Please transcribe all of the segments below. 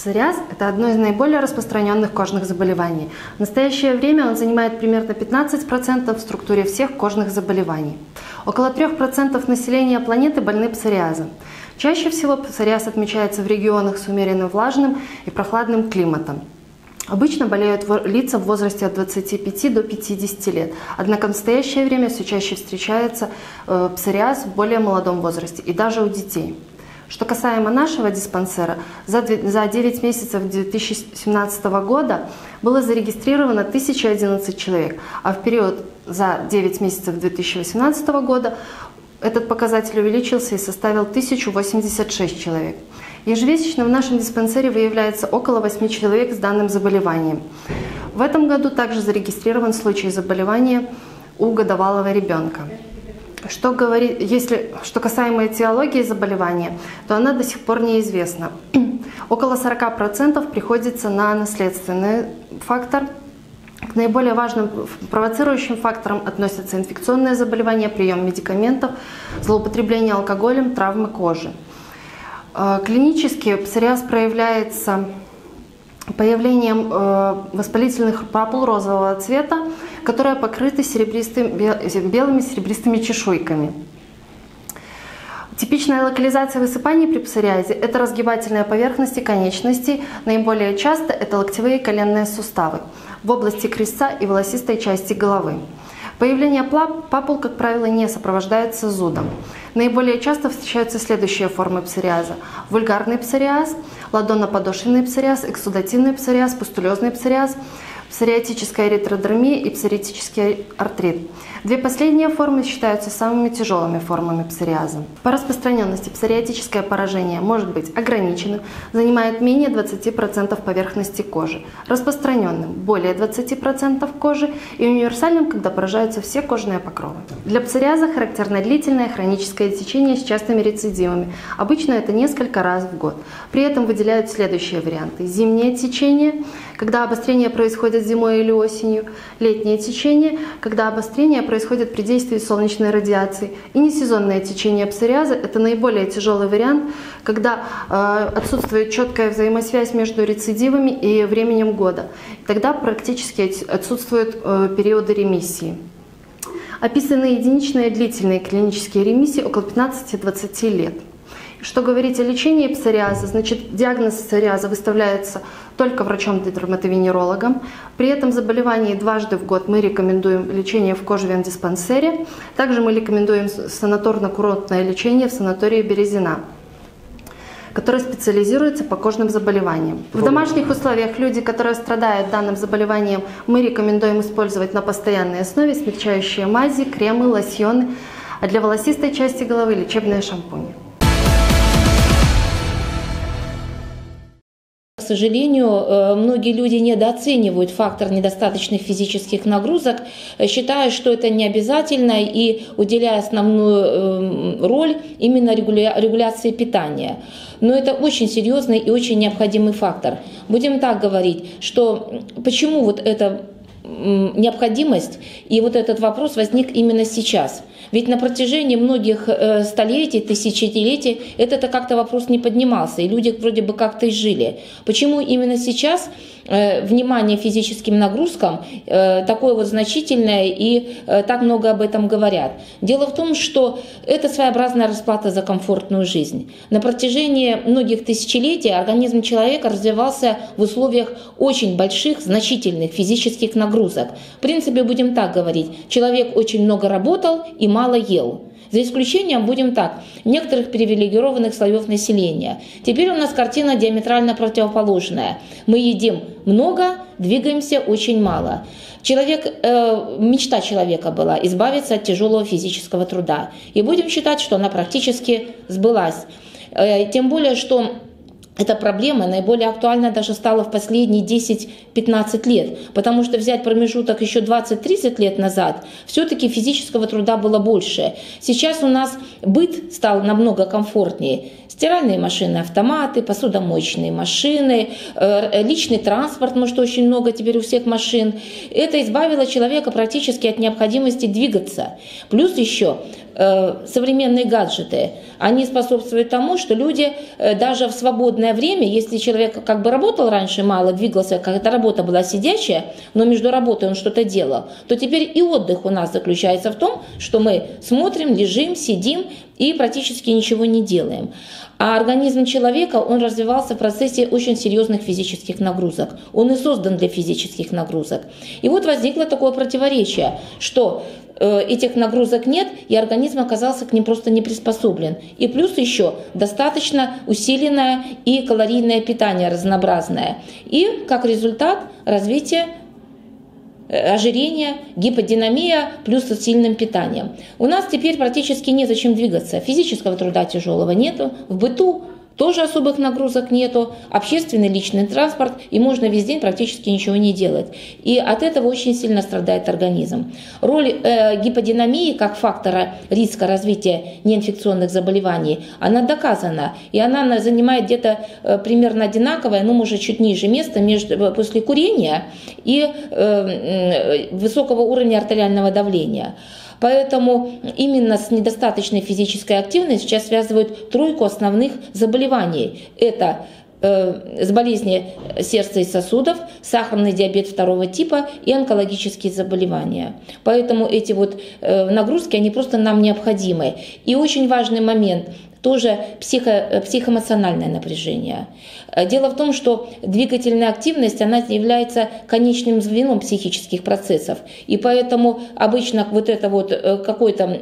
Псориаз – это одно из наиболее распространенных кожных заболеваний. В настоящее время он занимает примерно 15% в структуре всех кожных заболеваний. Около 3% населения планеты больны псориазом. Чаще всего псориаз отмечается в регионах с умеренным влажным и прохладным климатом. Обычно болеют лица в возрасте от 25 до 50 лет, однако в настоящее время все чаще встречается псориаз в более молодом возрасте и даже у детей. Что касаемо нашего диспансера, за 9 месяцев 2017 года было зарегистрировано 1011 человек, а в период за 9 месяцев 2018 года этот показатель увеличился и составил 1086 человек. Ежемесячно в нашем диспансере выявляется около 8 человек с данным заболеванием. В этом году также зарегистрирован случай заболевания у годовалого ребенка. Что касаемо этиологии заболевания, то она до сих пор неизвестна. Около 40% приходится на наследственный фактор. К наиболее важным провоцирующим факторам относятся инфекционные заболевания, прием медикаментов, злоупотребление алкоголем, травмы кожи. Клинически псориаз проявляется появлением воспалительных папул розового цвета, которые покрыты белыми серебристыми чешуйками. Типичная локализация высыпаний при псориазе – это разгибательные поверхности конечностей, наиболее часто это локтевые и коленные суставы, в области крестца и волосистой части головы. Появление папул, как правило, не сопровождается зудом. Наиболее часто встречаются следующие формы псориаза: вульгарный псориаз, ладонно-подошвенный псориаз, эксудативный псориаз, пустулезный псориаз, псориатическая эритродермия и псориатический артрит. Две последние формы считаются самыми тяжелыми формами псориаза. По распространенности псориатическое поражение может быть ограниченным, занимает менее 20% поверхности кожи, распространенным – более 20% кожи и универсальным, когда поражаются все кожные покровы. Для псориаза характерно длительное хроническое течение с частыми рецидивами. Обычно это несколько раз в год. При этом выделяют следующие варианты: зимнее течение, когда обострение происходит зимой или осенью; летнее течение, когда обострение происходит при действии солнечной радиации; и несезонное течение псориаза – это наиболее тяжелый вариант, когда отсутствует четкая взаимосвязь между рецидивами и временем года. Тогда практически отсутствуют периоды ремиссии. Описаны единичные длительные клинические ремиссии около 15-20 лет. Что говорить о лечении псориаза, значит, диагноз псориаза выставляется только врачом-дерматовенерологом. При этом заболевании дважды в год мы рекомендуем лечение в кожвен-диспансере. Также мы рекомендуем санаторно-курортное лечение в санатории Березина, который специализируется по кожным заболеваниям. В домашних условиях люди, которые страдают данным заболеванием, мы рекомендуем использовать на постоянной основе смягчающие мази, кремы, лосьоны, а для волосистой части головы лечебные шампуни. К сожалению, многие люди недооценивают фактор недостаточных физических нагрузок, считая, что это не обязательно, и уделяя основную роль именно регуляции питания. Но это очень серьезный и очень необходимый фактор. Будем так говорить, что почему вот эта необходимость и вот этот вопрос возник именно сейчас. Ведь на протяжении многих столетий, тысячелетий этот как-то вопрос не поднимался, и люди вроде бы как-то и жили. Почему именно сейчас внимание физическим нагрузкам такое вот значительное и так много об этом говорят? Дело в том, что это своеобразная расплата за комфортную жизнь. На протяжении многих тысячелетий организм человека развивался в условиях очень больших, значительных физических нагрузок. В принципе, будем так говорить, человек очень много работал и мало ел. За исключением, будем так, некоторых привилегированных слоев населения. Теперь у нас картина диаметрально противоположная. Мы едим много, двигаемся очень мало. Мечта человека была избавиться от тяжелого физического труда. И будем считать, что она практически сбылась. Тем более, что эта проблема наиболее актуальна даже стала в последние 10-15 лет, потому что взять промежуток еще 20-30 лет назад, все-таки физического труда было больше. Сейчас у нас быт стал намного комфортнее. Стиральные машины, автоматы, посудомоечные машины, личный транспорт, потому что очень много теперь у всех машин. Это избавило человека практически от необходимости двигаться. Плюс еще современные гаджеты, они способствуют тому, что люди даже в свободное время, если человек как бы работал раньше мало, двигался, какая-то работа была сидячая, но между работой он что-то делал, то теперь и отдых у нас заключается в том, что мы смотрим, лежим, сидим и практически ничего не делаем. А организм человека, он развивался в процессе очень серьезных физических нагрузок. Он и создан для физических нагрузок. И вот возникло такое противоречие, что этих нагрузок нет, и организм оказался к ним просто не приспособлен. И плюс еще достаточно усиленное и калорийное питание разнообразное. И как результат развитие ожирение, гиподинамия плюс с сильным питанием. У нас теперь практически незачем двигаться. Физического труда тяжелого нету, в быту тоже особых нагрузок нету, общественный личный транспорт, и можно весь день практически ничего не делать. И от этого очень сильно страдает организм. Роль гиподинамии как фактора риска развития неинфекционных заболеваний, она доказана. И она занимает где-то примерно одинаковое, ну может чуть ниже место после курения и высокого уровня артериального давления. Поэтому именно с недостаточной физической активностью сейчас связывают тройку основных заболеваний. Это болезни сердца и сосудов, сахарный диабет второго типа и онкологические заболевания. Поэтому эти вот нагрузки, они просто нам необходимы. И очень важный момент – тоже психоэмоциональное напряжение. Дело в том, что двигательная активность, она является конечным звеном психических процессов. И поэтому обычно вот эта вот какой-то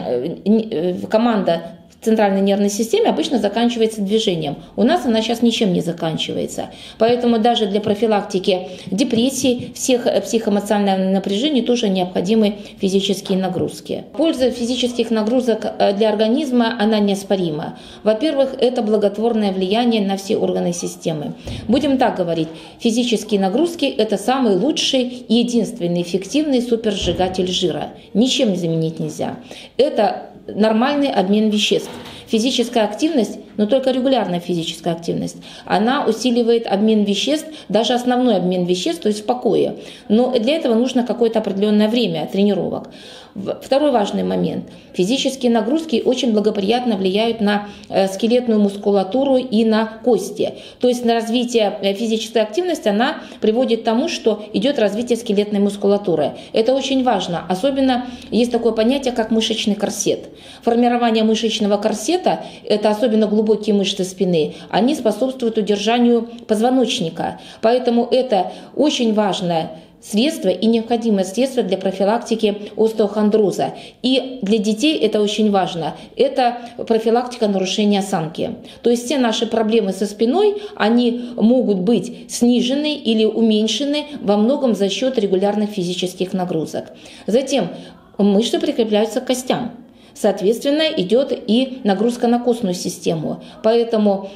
команда в центральной нервной системе обычно заканчивается движением. У нас она сейчас ничем не заканчивается. Поэтому даже для профилактики депрессии, всех психоэмоционального напряжения тоже необходимы физические нагрузки. Польза физических нагрузок для организма, она неоспорима. Во-первых, это благотворное влияние на все органы системы. Будем так говорить, физические нагрузки – это самый лучший и единственный эффективный супержигатель жира. Ничем заменить нельзя. Это нормальный обмен веществ. Физическая активность, но только регулярная физическая активность, она усиливает обмен веществ, даже основной обмен веществ, то есть в покое. Но для этого нужно какое-то определенное время тренировок. Второй важный момент. Физические нагрузки очень благоприятно влияют на скелетную мускулатуру и на кости. То есть на развитие физической активности она приводит к тому, что идет развитие скелетной мускулатуры. Это очень важно. Особенно есть такое понятие, как мышечный корсет. Формирование мышечного корсета, это особенно глубокие мышцы спины, они способствуют удержанию позвоночника. Поэтому это очень важное средство и необходимое средство для профилактики остеохондроза. И для детей это очень важно. Это профилактика нарушения осанки. То есть все наши проблемы со спиной, они могут быть снижены или уменьшены во многом за счет регулярных физических нагрузок. Затем мышцы прикрепляются к костям. Соответственно, идет и нагрузка на костную систему. Поэтому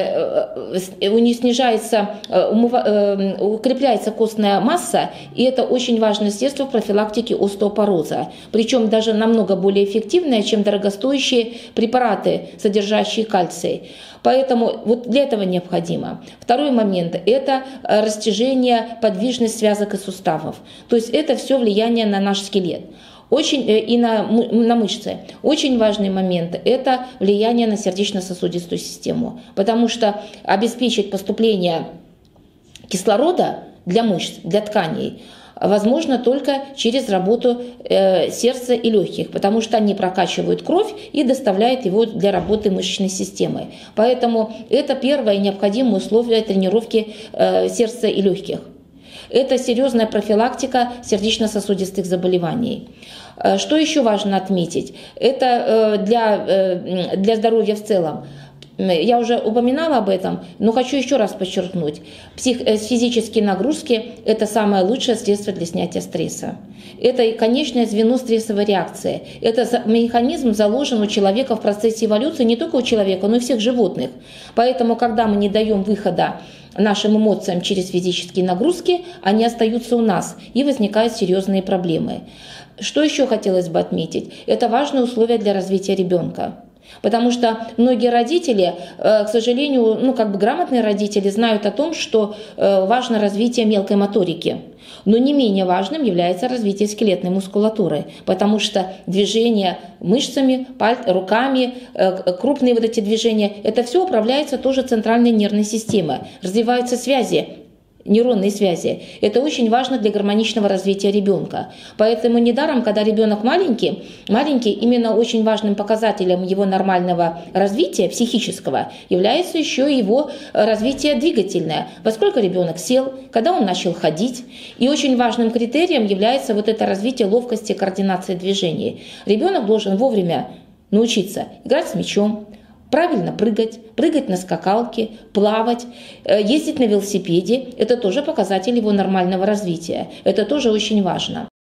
укрепляется костная масса, и это очень важное средство в профилактике остеопороза. Причем даже намного более эффективное, чем дорогостоящие препараты, содержащие кальций. Поэтому вот для этого необходимо. Второй момент – это растяжение, подвижность связок и суставов. То есть это все влияние на наш скелет. И на мышцы. Очень важный момент – это влияние на сердечно-сосудистую систему, потому что обеспечить поступление кислорода для мышц, для тканей возможно только через работу сердца и легких, потому что они прокачивают кровь и доставляют его для работы мышечной системы. Поэтому это первое необходимое условие тренировки сердца и легких. Это серьезная профилактика сердечно-сосудистых заболеваний. Что еще важно отметить? Это для здоровья в целом. Я уже упоминала об этом, но хочу еще раз подчеркнуть. Физические нагрузки – это самое лучшее средство для снятия стресса. Это конечное звено стрессовой реакции. Это механизм заложен у человека в процессе эволюции, не только у человека, но и всех животных. Поэтому, когда мы не даем выхода нашим эмоциям через физические нагрузки, они остаются у нас, и возникают серьезные проблемы. Что еще хотелось бы отметить? Это важное условие для развития ребенка. Потому что многие родители, к сожалению, грамотные родители знают о том, что важно развитие мелкой моторики. Но не менее важным является развитие скелетной мускулатуры, потому что движение мышцами, руками, крупные вот эти движения, это все управляется тоже центральной нервной системой. Развиваются связи, нейронные связи. Это очень важно для гармоничного развития ребенка. Поэтому недаром, когда ребенок маленький, именно очень важным показателем его нормального развития психического является еще его развитие двигательное. Во сколько ребенок сел, когда он начал ходить. И очень важным критерием является вот это развитие ловкости, координации движений. Ребенок должен вовремя научиться играть с мячом, правильно прыгать на скакалке, плавать, ездить на велосипеде. Это тоже показатель его нормального развития. Это тоже очень важно.